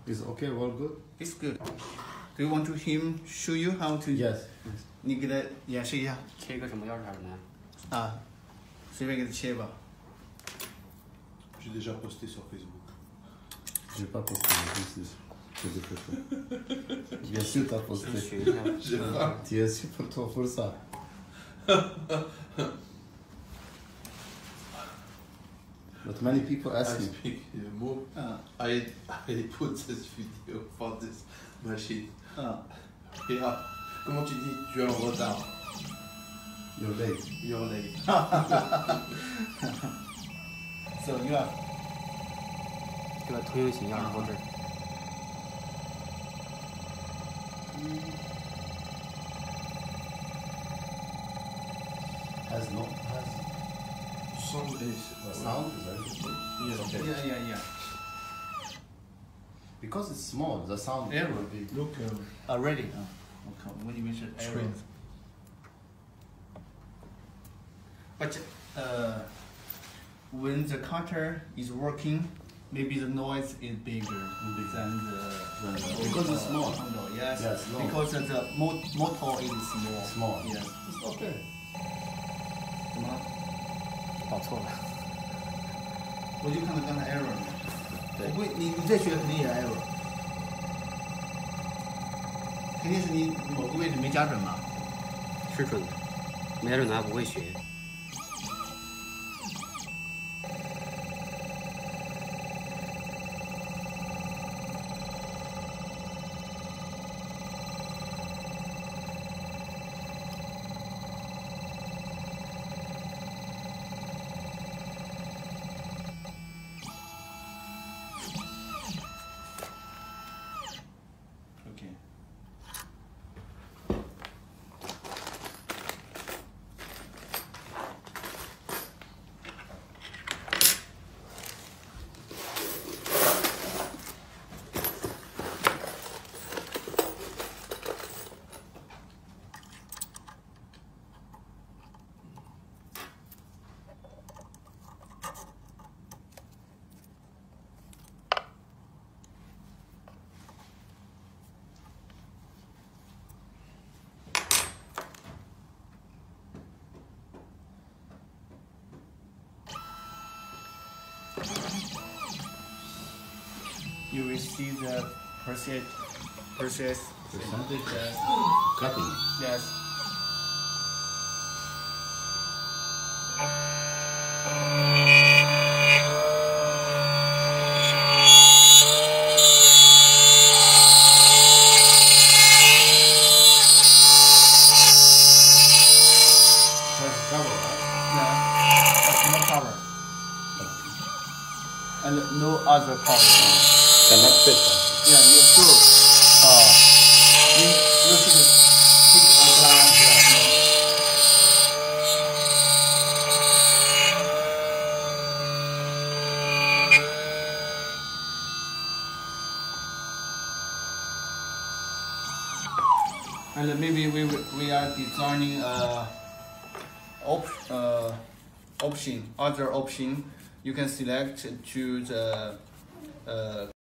Is okay, all good? It's good. Do you want to him show you how to? Yes. 你给他演示一下。 切一个什么钥匙呢？ 啊，随便给他切吧。 J'ai déjà posté sur Facebook. J'ai pas posté, c'est des photos. Bien sûr, t'as posté. J'ai pas. Tu es super toi pour ça. But many people ask I me. speak more. I put this video for this machine. Yeah. Comment tu dis? Tu es en retard. You're late. You're late. So you are. 这个推油型钥匙后置。 Has Sound is. the sound is everything. Yes. Okay. Yeah. Because it's small, the sound Yeah. will be. Look. Ready. 我靠，我以为是 error. But when the cutter is working, maybe the noise is bigger than the Because it's small. handle. Yes. Yes, no. Because the motor is small. Small. Yes. It's okay. 怎么了？ 报错了。 我就看到刚才 error 了。 对。 不会，你再学肯定也 error。肯定是你某个位置没加准嘛。 是准的，没准的还不会学。 Okay. You will see the percentage. Percentage Yes. cutting. Yes. That's double, right? Yeah. That's no cover. And no other cover. Cannot fit that. Yeah, you're sure. You should pick a glass. And maybe we are designing option, other option. You can select to the